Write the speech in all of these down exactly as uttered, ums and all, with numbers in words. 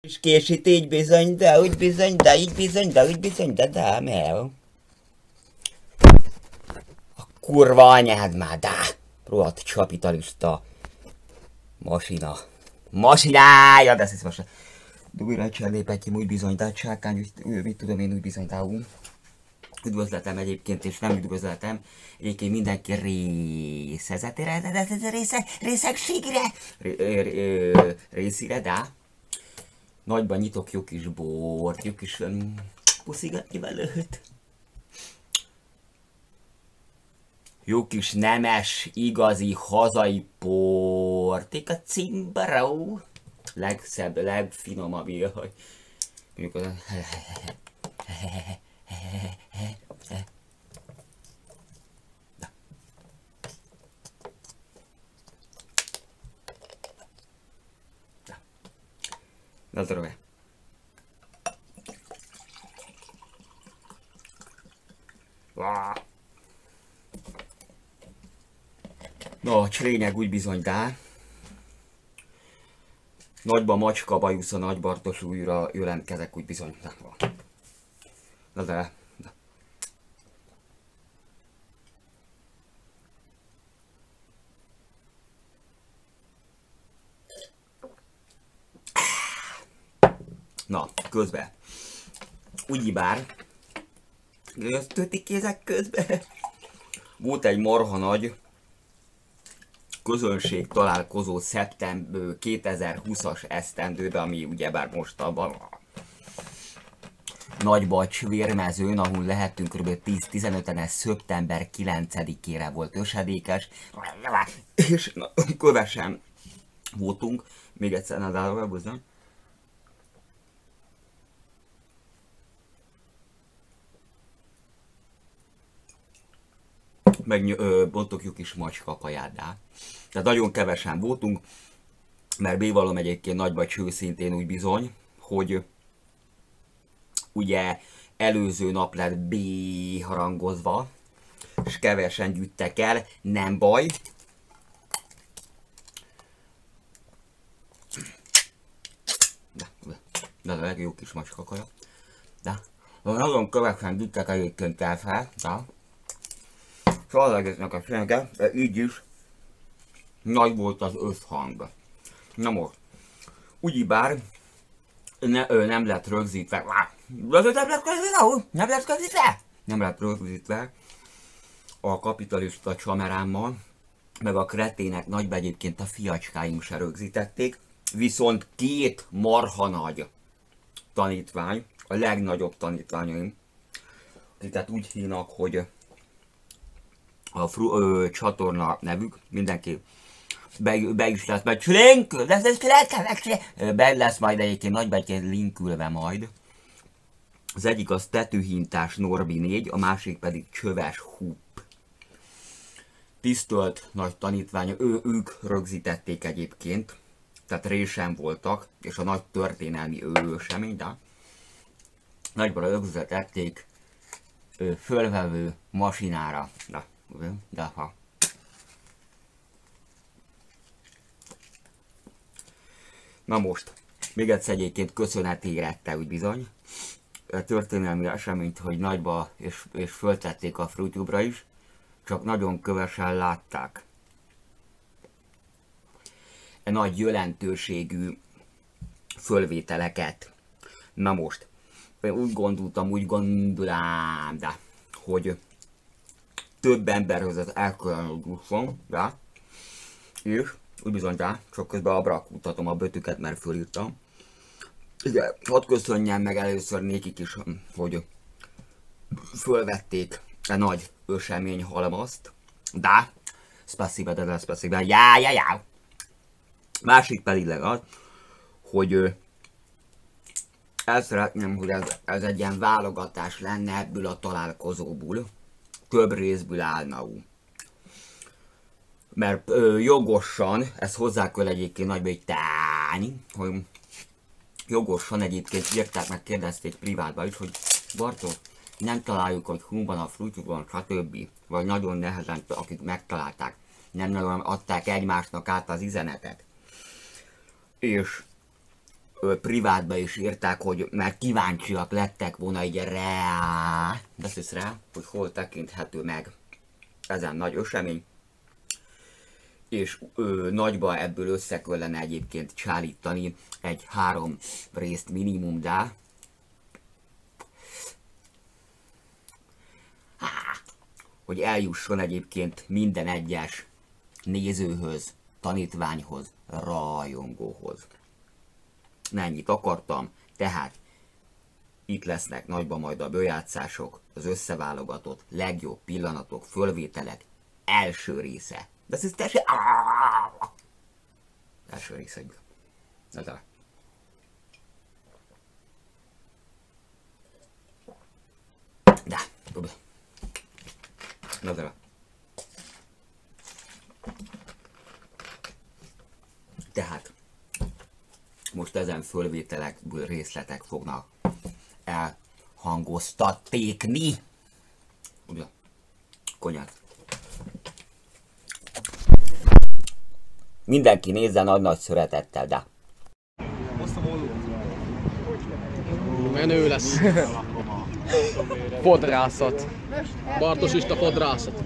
És késít így bizony, de úgy bizony, de így bizony, de úgy bizony, de de, mel. A kurva anyád már, de. Rohadt kapitalista. Masina. Masinája, de ez most. Újra cserlépetjem úgy bizony, de csákány, mit tudom én úgy bizony, de üdvözletem egyébként, és nem üdvözletem. Egyébként mindenki részezetére, részegségre, részére, de nagyban nyitok jó kis bort, jó kis puszigatni velőt. Jó kis nemes, igazi, hazai porték a cimbaró. Legszebb, legfinomabb, hogy mondjuk az Na zdrowie. No, a lényeg úgy bizony, de nagyba macska bajusz a Nagy Bartos újra jelentkezek úgy bizony. Na de. de. Na, közben. Ugyebár. Göztötik kézek közben. Volt egy marha nagy közönség találkozó szeptember kétezer-húszas esztendőben, ami ugyebár most abban a Nagybacs vérmezőn, ahol lehettünk kb. tíz-tizenöten, ez szeptember kilencedikére volt ösedékes, és na, kövesen voltunk, még egyszer nadálva, buzdán. Megbontok jó kis macska kajádá. Tehát nagyon kevesen voltunk, mert bévalom egyébként Nagybacs őszintén úgy bizony, hogy ugye előző nap lett B-harangozva, és kevesen gyűjtek el, nem baj. De, de, de, de jó kis macska kaja. De, de nagyon kevesen gyűjtek egyébként el fel, de. Szóval az egésznek a senge, de így is nagy volt az összhang. Na most, ugyebár ne, ö, nem lett rögzítve, nem lett rögzítve, nem lett rögzítve, nem lett rögzítve a kapitalista csamerámmal, meg a kretének nagyba egyébként a fiacskáim se rögzítették, viszont két marha nagy tanítvány, a legnagyobb tanítványaim, tehát úgy hívnak, hogy a fru, ö, csatorna nevük, mindenki be, be is lesz majd linkül, lesz, lesz, lesz, lesz, be lesz majd egyébként nagybetűen linkülve majd. Az egyik az Tetőhintás Norbi négy, a másik pedig Csöves Húp. Tisztelt nagy tanítványa, ő, ők rögzítették egyébként, tehát résen voltak, és a nagy történelmi ősemény, de nagyban rögzítették fölvevő masinára. De. De ha. Na most, még egyszer egyébként köszönet érette, úgy bizony. A történelmi eseményt, hogy nagyba és, és föltették a YouTube-ra is, csak nagyon kövesen látták. E nagy jelentőségű fölvételeket. Na most, én úgy gondoltam, úgy gondolám, de hogy több emberhöz el kellene jusson, de, és úgy bizony, de, csak közben abrakutatom a betűket, mert fölírtam. Ugye, hadd köszönjem meg először nékik is, hogy fölvették a nagy ösemény halmazt, de, spasiba, de, de, spasiba, já, já, já. Másik pedig az, hogy el szeretném, hogy ez, ez egy ilyen válogatás lenne ebből a találkozóból. Több részből állna ú. Mert ö, jogosan, ez hozzá kell egyébként nagyba egy tány, hogy jogosan egyébként írták, meg kérdezték privátban is, hogy Bartó, nem találjuk, hogy húban a frutyúban, stb. Vagy nagyon nehezen, akik megtalálták, nem nagyon adták egymásnak át az üzenetet. És ö, privátba is írták, hogy már kíváncsiak lettek volna így rá, das ist rá, hogy hol tekinthető meg ezen nagy esemény. És ö, nagyba ebből össze kellene egyébként csállítani egy három részt minimum, de hogy eljusson egyébként minden egyes nézőhöz, tanítványhoz, rajongóhoz. Na, ennyit akartam, tehát itt lesznek nagyban majd a bejátszások, az összeválogatott legjobb pillanatok, fölvételek első része. De ez tessék! Első részekből. Na de. De, dobd. Na de. Tehát most ezen fölvételekből részletek fognak elhangoztattékni. Ugye? Konyát. Mindenki nézze nagy-nagy szeretettel, de. Menő lesz. Fodrászat. Bartosista fodrászat.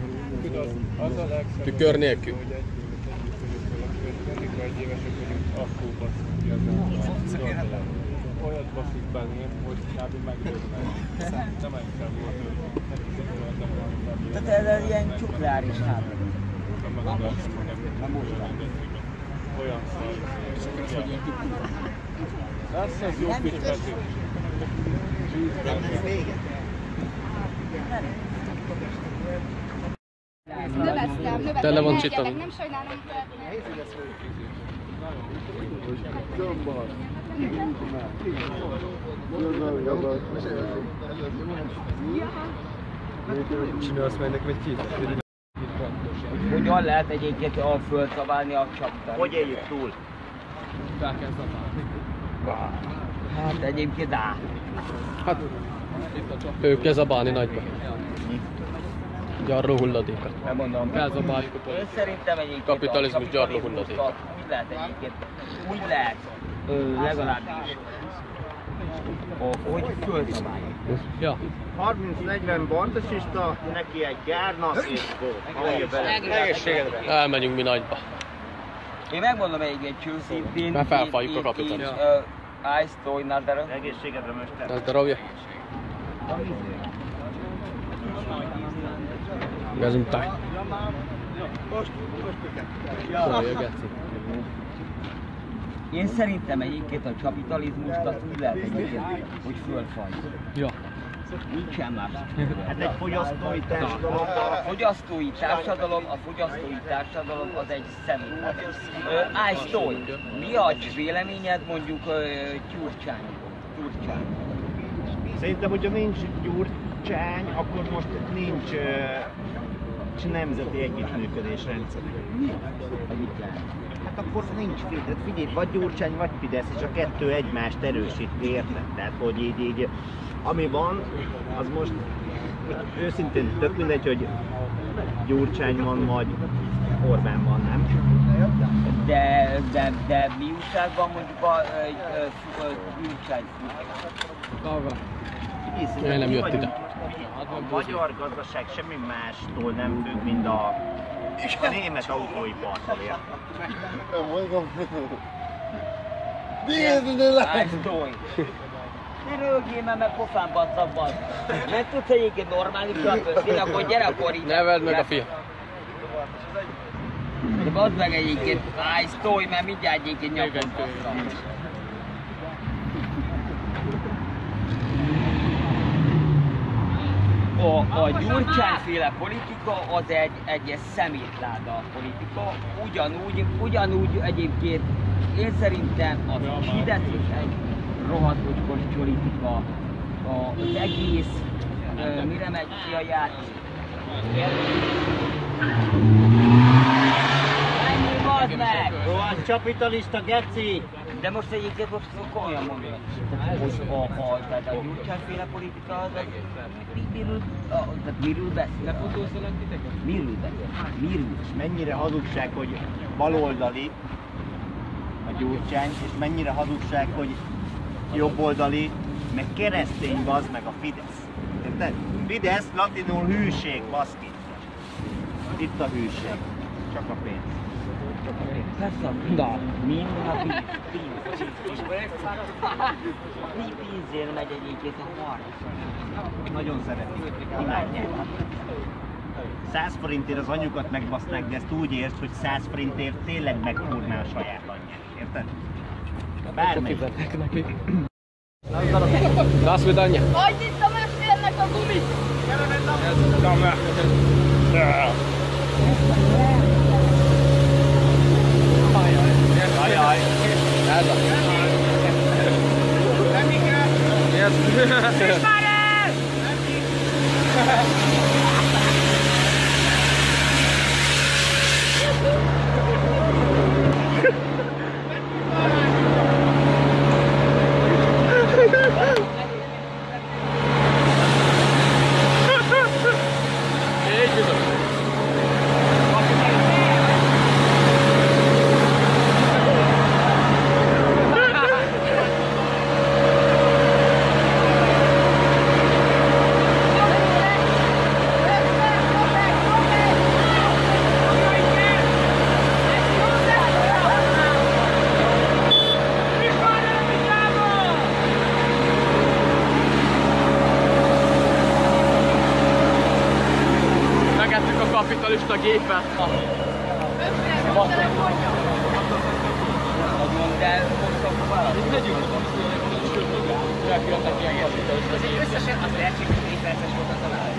Tükör nélkül. Olyat baszik benném, hogy kb. Megdőlnek. Nem egyszer volt ő. Tehát ez ilyen csuklár is hátra. Nem most olyan szar. Lesz ez jó kis pető. Nem lesz vége. Növeztem, növeztem. Tele van Ne csitva. egyenek, nem sajnálom, szeretnék. Csinálsz majd nekem egy kit? Hogyan lehet egyébként a fölszabálni a csaptát? Hogy éljük túl? Fel kell zabálni. Hát egyébként á. Hát, ők kell zabálni nagyba. Gyarló hulladékat. Nem mondom. Kell zabáljuk a Én politikai. szerintem egyébként Kapitalizmus a gyarló hulladék. Úgy lehet egyébként, úgy lehet ö, legalábbis, hogy fölszabáljuk. Ja. harminc-negyven bartosista, neki egy gyárnak és go. Egészségedre. Elmegyünk mi nagyba. Én megmondom egyébként csőszintén. Már felfaljuk a kapitalizmust. Ice toy nadara. Egészségedre, mester. Ez darabja. Gesundheit. Szólja, geci. Én szerintem egyébként a kapitalizmust azt úgy lehet egyébként, hogy fölfaljuk. Ja. Nincsen más. Hát egy fogyasztói társadalom. A fogyasztói társadalom, a fogyasztói társadalom az egy személy. Ice toy. Mi a véleményed mondjuk Gyurcsány? Gyurcsány. Szerintem, hogyha nincs Gyurcsány, akkor most nincs uh, nemzeti együttműködés rendszer. Mit lehet? Hát akkor nincs Fidesz. Figyelj, vagy Gyurcsány, vagy Fidesz, és a kettő egymást erősíti, érted? Tehát, hogy így, így, ami van, az most őszintén tök mindegy, hogy Gyurcsány van, vagy Orbán van, nem? De, de, de mi újságban mondjuk a, a, a, a Gyurcsány Maga. Figyelj, Én nem mi jött vagyunk- ide. A magyar gazdaság semmi mástól nem függ, mint a, a német autóipartól, érted? Ice toy. Ne rögjél már meg pofán basszak bazd. Nem tudsz egyébként normálisan beszélni, akkor gyere akkor így. Neveld meg a fia. De bazd meg egyébként Ice toy, mert mindjárt egyébként nyakon basszak. A, a Gyurcsány-féle politika az egy, egy szemétláda politika, ugyanúgy, ugyanúgy egyébként én szerintem az Fidesz is egy rohadt bocskos politika, a, az egész, ö, mire megy ki a játék. Ennyi bazd meg! Rohadt kapitalista geci! De most egyébként most komolyan mondom, hogy a, a, tehát a Gyurcsány-féle politika az, az mi- miről, a, tehát miről beszél? Miről beszél? Miről? És mennyire hazugság, hogy baloldali, vagy Gyurcsány, és mennyire hazugság, hogy jobboldali, meg keresztény bazd meg a Fidesz. Érted? Fidesz latinul hűség, baszki. Itt a hűség. Csak a pénz. Csak a pénz. Persze, Da. mindennapi pénz, pénz, pénz. Mi pénzért megy egyébként a harc? Nagyon szeretik. Imádják. száz forintért az anyukat megbasznák, de ezt úgy értsd, hogy száz forintért tényleg megfúrná a saját anyját. Érted? Bármelyik. Fizetek nekik. До свидания. Hagyd itt a mesternek a gumit! Ajaj. Ez a. Yes. Így bizony. Megettük a kapitalista gépet. De most akkor valami. Megyünk. Repültek ilyen kapitalista gépet. Összesen az lehetséges négy perces volt a talán.